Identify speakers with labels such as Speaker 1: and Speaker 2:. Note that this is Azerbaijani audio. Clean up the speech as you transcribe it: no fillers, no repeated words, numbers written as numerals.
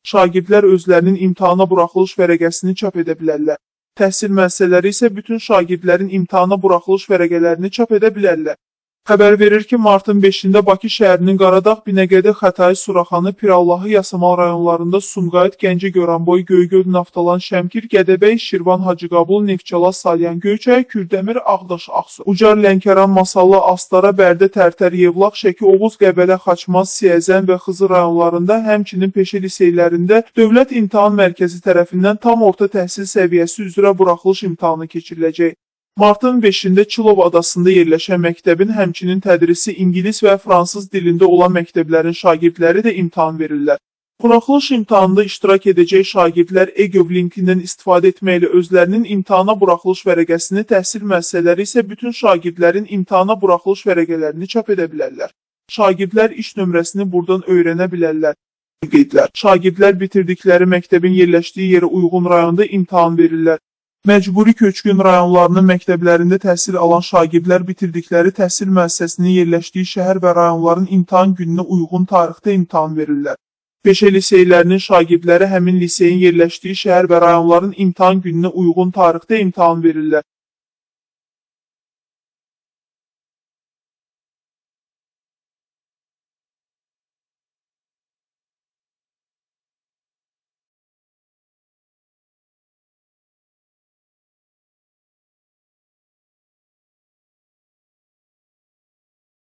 Speaker 1: Şagirdlər özlərinin imtahana buraxılış vərəqəsini çap edə bilərlər. Təhsil müəssisələri isə bütün şagirdlərin imtahana buraxılış vərəqələrini çap edə bilərlər. Xəbər verir ki, martın 5-də Bakı şəhərinin Qaradağ, Binəqədi, Xətai, Suraxanı, Pirallahı, Yasamal rayonlarında Sumqayıt, Gəncə, Goranboy, Göygöl, Naftalan, Şəmkir, Gədəbəy, Şirvan, Hacıqabul, Neftçala, Salyan, Göyçay, Kürdəmir, Ağdaş, Ağsu, Ucar, Lənkəran, Masallı, Astara, Bərdə, Tərtər, Yevlax, Şəki, Oğuz, Qəbələ, Xaçmaz, Siyəzən və Xızı rayonlarında, həmçinin peşə liseylərində Dövlət İmtahan Mərkəzi tərəfindən tam orta təhsil səviyyəsi üzrə buraxılış imtahanı keçiriləcək. Martın 5-də Çilov adasında yerləşən məktəbin həmçinin tədrisi ingilis və fransız dilində olan məktəblərin şagirdləri də imtahan verirlər. Buraxılış imtahanında iştirak edəcək şagirdlər e-Gov linkindən istifadə etməklə özlərinin imtahana buraxılış vərəqəsini, təhsil müəssisələri isə bütün şagirdlərin imtahana buraxılış vərəqələrini çap edə bilərlər. Şagirdlər iş nömrəsini buradan öyrənə bilərlər. Qeydlər: şagirdlər bitirdikləri məktəbin yerləşdiyi yerə uyğun rayonda imtahan verirlər. Məcburi köçkün rayonlarının məktəblərində təhsil alan şagirdlər bitirdikləri təhsil müəssisəsinin yerləşdiyi şəhər və rayonların imtahan gününə uyğun tarixdə imtahan verirlər. Peşə liseylərinin şagirdləri həmin liseyin yerləşdiyi şəhər və rayonların imtahan gününə uyğun tarixdə imtahan verirlər.